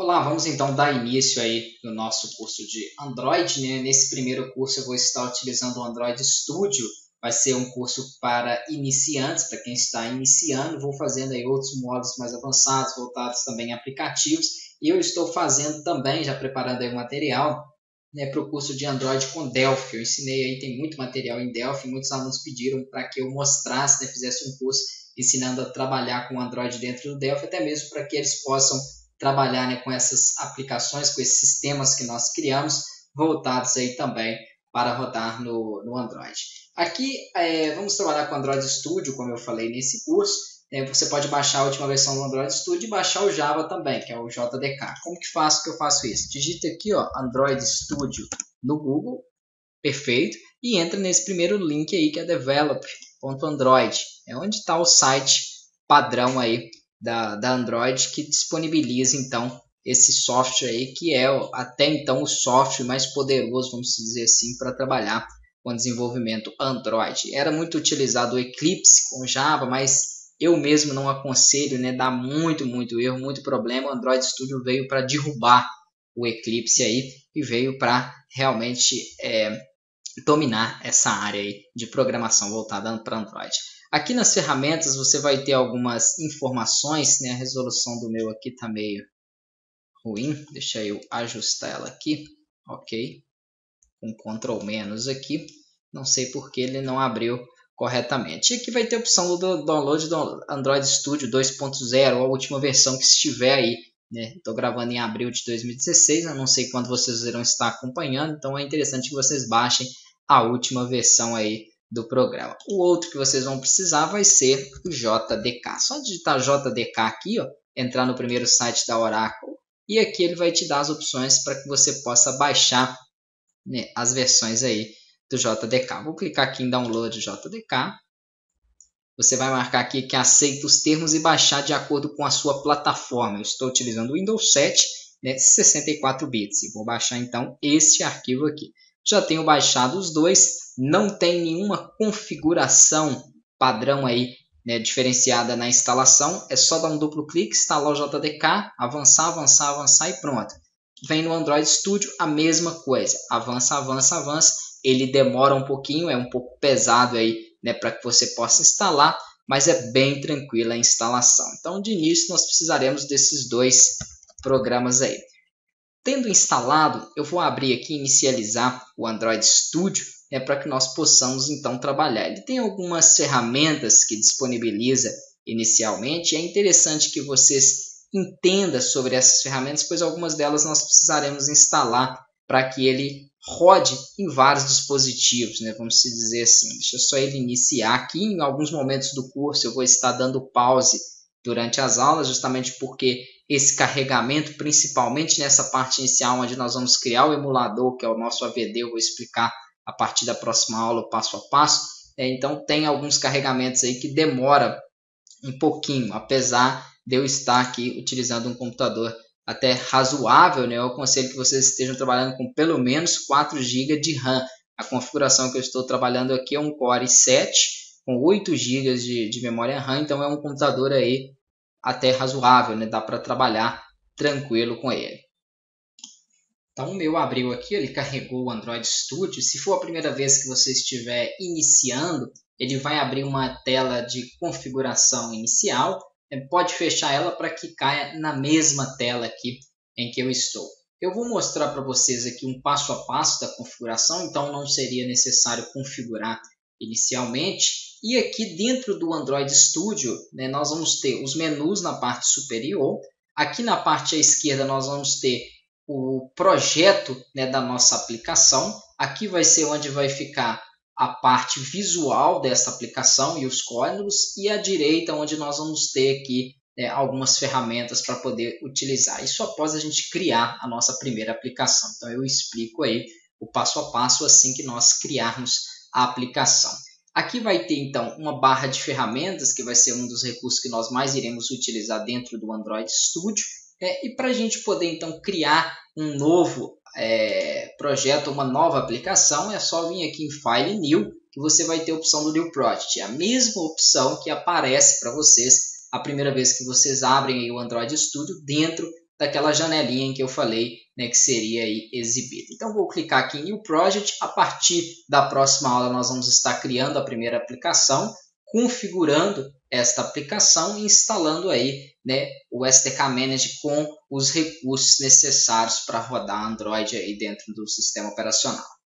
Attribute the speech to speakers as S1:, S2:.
S1: Olá, vamos então dar início aí no nosso curso de Android, né? Nesse primeiro curso eu vou estar utilizando o Android Studio, vai ser um curso para iniciantes, para quem está iniciando. Vou fazendo aí outros módulos mais avançados, voltados também a aplicativos, e eu estou fazendo também, já preparando aí o material, né, para o curso de Android com Delphi. Eu ensinei aí, tem muito material em Delphi, muitos alunos pediram para que eu mostrasse, né, fizesse um curso ensinando a trabalhar com Android dentro do Delphi, até mesmo para que eles possam trabalhar, né, com essas aplicações, com esses sistemas que nós criamos, voltados aí também para rodar no Android. Aqui vamos trabalhar com o Android Studio, como eu falei nesse curso. Você pode baixar a última versão do Android Studio e baixar o Java também, que é o JDK. Como que eu faço isso? Digita aqui, ó, Android Studio no Google, perfeito, e entra nesse primeiro link aí que é develop.android, é onde está o site padrão aí da Android, que disponibiliza então esse software aí, que é até então o software mais poderoso, vamos dizer assim, para trabalhar com desenvolvimento Android. Era muito utilizado o Eclipse com Java, mas eu mesmo não aconselho, né? Dá muito erro, muito problema. O Android Studio veio para derrubar o Eclipse aí e veio para realmente dominar essa área aí de programação voltada para Android. Aqui nas ferramentas você vai ter algumas informações, né? A resolução do meu aqui está meio ruim, deixa eu ajustar ela aqui, ok, com Ctrl- aqui, não sei porque ele não abriu corretamente. E aqui vai ter a opção do download do Android Studio 2.0, a última versão que estiver aí, né? Estou gravando em abril de 2016, eu não sei quando vocês irão estar acompanhando, então é interessante que vocês baixem a última versão aí do programa. O outro que vocês vão precisar vai ser o JDK. Só digitar JDK aqui, ó, entrar no primeiro site da Oracle, e aqui ele vai te dar as opções para que você possa baixar, né, as versões aí do JDK. Vou clicar aqui em download JDK. Você vai marcar aqui que aceita os termos e baixar de acordo com a sua plataforma. Eu estou utilizando o Windows 7, né, 64 bits. E vou baixar então este arquivo aqui. Já tenho baixado os dois. Não tem nenhuma configuração padrão aí, né, diferenciada na instalação. É só dar um duplo clique, instalar o JDK, avançar e pronto. Vem no Android Studio a mesma coisa. Avança. Ele demora um pouquinho, é um pouco pesado aí, né, para que você possa instalar, mas é bem tranquila a instalação. Então, de início, nós precisaremos desses dois programas aí. Tendo instalado, eu vou abrir aqui e inicializar o Android Studio, né, para que nós possamos então trabalhar. Ele tem algumas ferramentas que disponibiliza inicialmente. É interessante que vocês entendam sobre essas ferramentas, pois algumas delas nós precisaremos instalar para que ele rode em vários dispositivos, né? Vamos dizer assim. Deixa só ele iniciar aqui. Em alguns momentos do curso eu vou estar dando pause durante as aulas, justamente porque esse carregamento, principalmente nessa parte inicial, onde nós vamos criar o emulador, que é o nosso AVD, eu vou explicar a partir da próxima aula, passo a passo. Então tem alguns carregamentos aí que demora um pouquinho, apesar de eu estar aqui utilizando um computador até razoável, né? Eu aconselho que vocês estejam trabalhando com pelo menos 4 GB de RAM. A configuração que eu estou trabalhando aqui é um Core i7 com 8 GB de memória RAM, então é um computador aí até razoável, né? Dá para trabalhar tranquilo com ele. Então o meu abriu aqui, ele carregou o Android Studio. Se for a primeira vez que você estiver iniciando, ele vai abrir uma tela de configuração inicial. Pode fechar ela para que caia na mesma tela aqui em que eu estou. Eu vou mostrar para vocês aqui um passo a passo da configuração, então não seria necessário configurar inicialmente. E aqui dentro do Android Studio, né, nós vamos ter os menus na parte superior. Aqui na parte à esquerda nós vamos ter o projeto, né, da nossa aplicação. Aqui vai ser onde vai ficar a parte visual dessa aplicação e os códigos, e à direita onde nós vamos ter aqui algumas ferramentas para poder utilizar. Isso após a gente criar a nossa primeira aplicação. Então eu explico aí o passo a passo assim que nós criarmos a aplicação. Aqui vai ter então uma barra de ferramentas, que vai ser um dos recursos que nós mais iremos utilizar dentro do Android Studio. E para a gente poder então criar um novo projeto, uma nova aplicação, é só vir aqui em File New, que você vai ter a opção do New Project. É a mesma opção que aparece para vocês a primeira vez que vocês abrem aí o Android Studio dentro daquela janelinha em que eu falei, né, que seria aí exibida. Então vou clicar aqui em New Project. A partir da próxima aula nós vamos estar criando a primeira aplicação, configurando esta aplicação e instalando aí, né, o SDK Manager com os recursos necessários para rodar Android aí dentro do sistema operacional.